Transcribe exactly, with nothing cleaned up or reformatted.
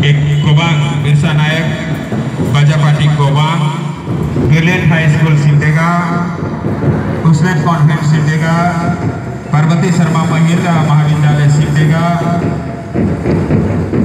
एक गोबां बिरसा नायक बाजापाटी गोबां गिलेट हाई स्कूल सिमडेगा उसमें कॉन्वेंट सिमडेगा पार्वती शर्मा महिला महाविद्यालय सिमडेगा